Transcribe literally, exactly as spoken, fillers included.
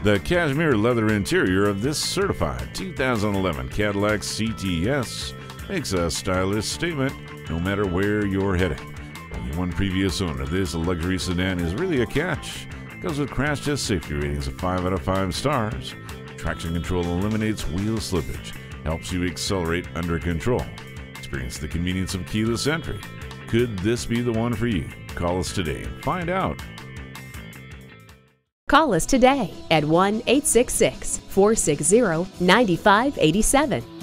The cashmere leather interior of this certified two thousand eleven Cadillac C T S makes a stylish statement no matter where you're headed. Only one previous owner, this luxury sedan is really a catch. Comes with crash test safety ratings of five out of five stars. Traction control eliminates wheel slippage, helps you accelerate under control. Experience the convenience of keyless entry. Could this be the one for you? Call us today and find out. Call us today at one eight six six, four six zero, nine five eight seven.